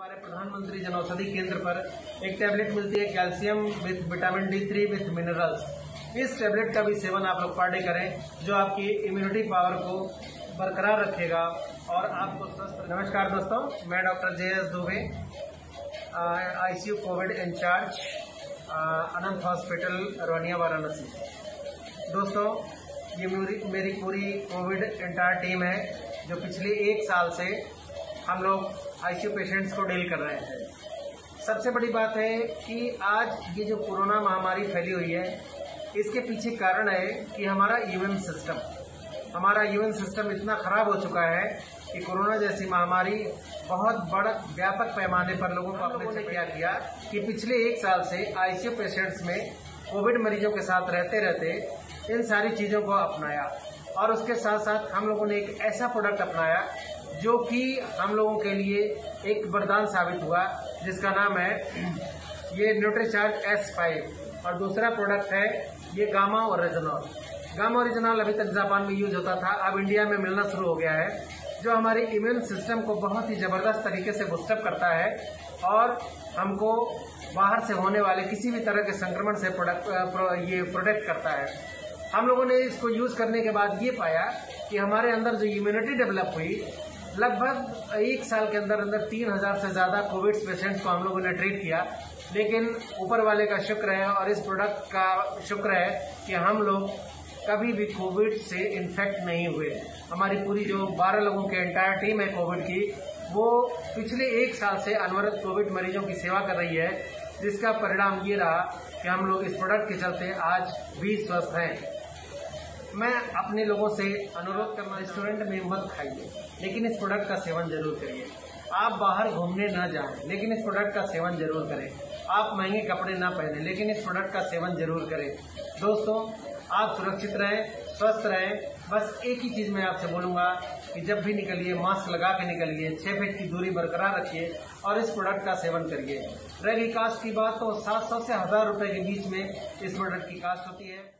हमारे प्रधानमंत्री जन औषधि केंद्र पर एक टैबलेट मिलती है calcium with vitamin D3 with minerals. इस टैबलेट का भी सेवन आप लोग पर डे करें, जो आपकी इम्यूनिटी पावर को बरकरार रखेगा और आपको स्वस्थ। नमस्कार दोस्तों, मैं doctor JS Dubey, ICU covid in-charge, Anant hospital Ronia Varanasi. दोस्तों, ये मेरी पूरी कोविड इंटायर टीम है जो पिछले 1 साल से हम लोग ICU पेशेंट्स को डील कर रहे हैं। सबसे बड़ी बात है कि आज ये जो कोरोना महामारी फैली हुई है, इसके पीछे कारण है कि हमारा इम्यून सिस्टम इतना खराब हो चुका है कि कोरोना जैसी महामारी बहुत बड़ा व्यापक पैमाने पर लोगों को अपने क्या किया कि पिछले 1 साल से ICU पेशेंट्स में कोविड मरीजों के साथ रहते रहते इन सारी चीजों को अपनाया और उसके साथ साथ हम लोगों ने एक ऐसा प्रोडक्ट अपनाया जो कि हम लोगों के लिए एक वरदान साबित हुआ, जिसका नाम है ये न्यूट्रीचार्ज S5 और दूसरा प्रोडक्ट है ये गामा ओरिजिनल। गामा ओरिजिनल अभी तक जापान में यूज होता था, अब इंडिया में मिलना शुरू हो गया है, जो हमारे इम्यून सिस्टम को बहुत ही जबरदस्त तरीके से बूस्टअप करता है और हमको बाहर से होने वाले किसी भी तरह के संक्रमण से ये प्रोटेक्ट करता है। हम लोगों ने इसको यूज करने के बाद ये पाया कि हमारे अंदर जो इम्यूनिटी डेवलप हुई, लगभग 1 साल के अंदर 3000 से ज्यादा कोविड पेशेंट्स को हम लोगों ने ट्रीट किया। लेकिन ऊपर वाले का शुक्र है और इस प्रोडक्ट का शुक्र है कि हम लोग कभी भी कोविड से इन्फेक्ट नहीं हुए। हमारी पूरी जो 12 लोगों की एंटायर टीम है कोविड की, वो पिछले 1 साल से अनवरत कोविड मरीजों की सेवा कर रही है, जिसका परिणाम ये रहा कि हम लोग इस प्रोडक्ट के चलते आज भी स्वस्थ हैं। मैं अपने लोगों से अनुरोध करना, रेस्टोरेंट में मत खाइए, लेकिन इस प्रोडक्ट का सेवन जरूर करिए। आप बाहर घूमने न जाएं, लेकिन इस प्रोडक्ट का सेवन जरूर करें। आप महंगे कपड़े न पहने, लेकिन इस प्रोडक्ट का सेवन जरूर करें। दोस्तों, आप सुरक्षित रहें, स्वस्थ रहें। बस एक ही चीज मैं आपसे बोलूंगा कि जब भी निकलिए मास्क लगा के निकलिए, 6 फीट की दूरी बरकरार रखिए और इस प्रोडक्ट का सेवन करिए। रहेगी कास्ट की बात, तो 700 से 1000 रुपए के बीच में इस प्रोडक्ट की कास्ट होती है।